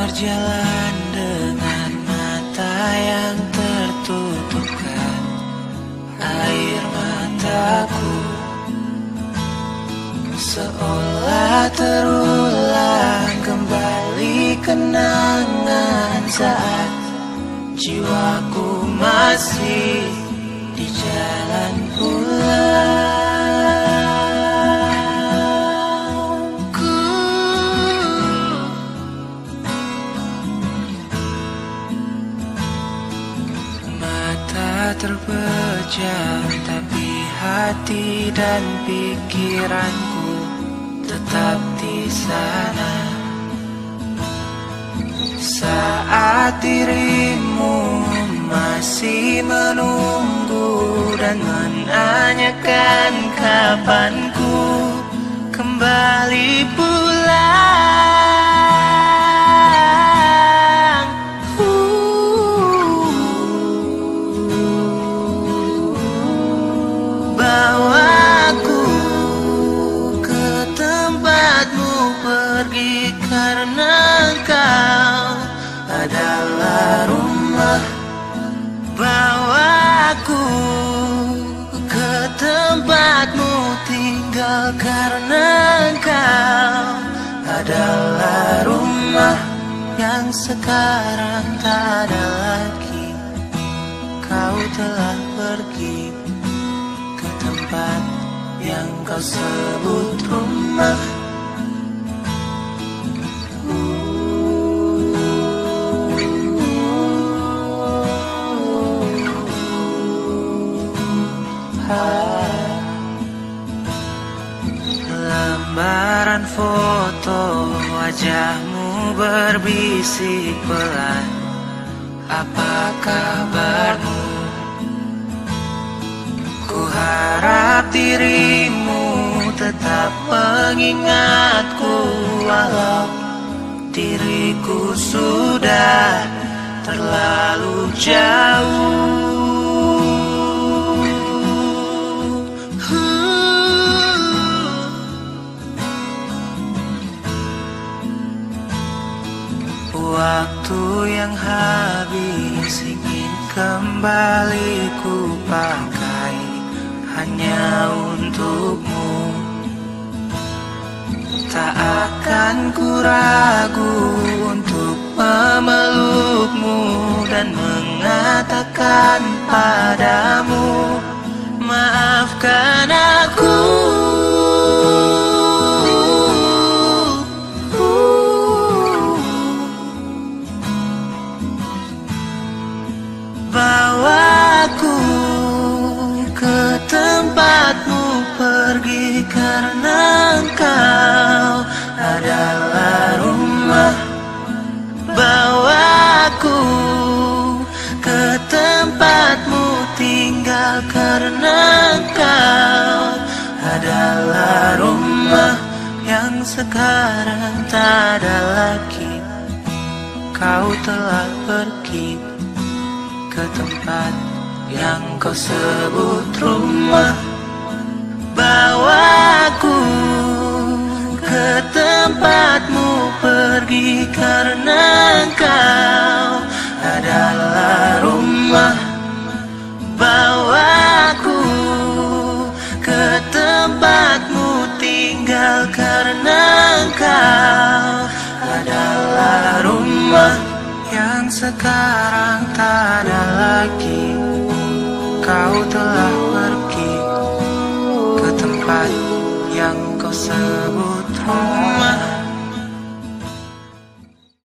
berjalan dengan mata yang tertutupkan, air mataku seolah terulang kembali kenangan saat jiwaku masih di jalan pulang. Mata terpejam, tapi hati dan pikiranku tetap di sana. Saat dirimu masih menunggu dan menanyakan kapan ku kembali pulang. Bawaku ke tempatmu pergi, karena kau adalah rumah. Bawaku ke tempatmu tinggal, karena kau adalah rumah yang sekarang tak ada lagi. Kau telah pergi ke tempat yang kau sebut rumah. Lembaran foto wajahmu berbisik pelan, apa kabarmu? Ku harap dirimu tetap mengingatku, walau diriku sudah terlalu jauh. Waktu yang habis ingin kembali ku pakai hanya untukmu. Tak akan ku ragu untuk memelukmu dan mengatakan padamu, maafkan aku. Bawaku ke tempatmu pergi, karena kau adalah rumah. Bawaku ke tempatmu tinggal, karena kau adalah rumah yang sekarang tak ada lagi. Kau telah pergi ke tempat yang kau sebut rumah. Bawaku ke tempatmu pergi, karena kau adalah rumah. Bawaku ke tempatmu tinggal, karena kau adalah rumah yang sekarang tak ada lagi. Kau telah